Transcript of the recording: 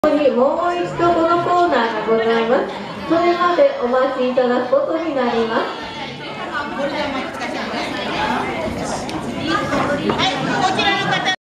にもう一度このコーナーがございます。それまでお待ちいただくことになります。